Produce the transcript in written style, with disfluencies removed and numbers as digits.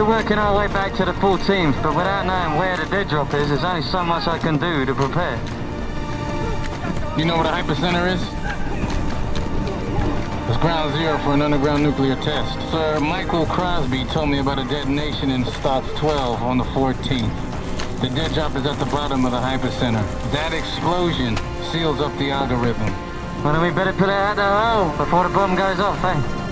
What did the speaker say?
We're working our way back to the 14th, but without knowing where the dead drop is, there's only so much I can do to prepare. You know what a hypercenter is? It's ground zero for an underground nuclear test. Sir Michael Crosby told me about a detonation in Stocks 12 on the 14th. The dead drop is at the bottom of the hypercenter. That explosion seals up the algorithm. Well, then we better put it out the hole before the bomb goes off, eh?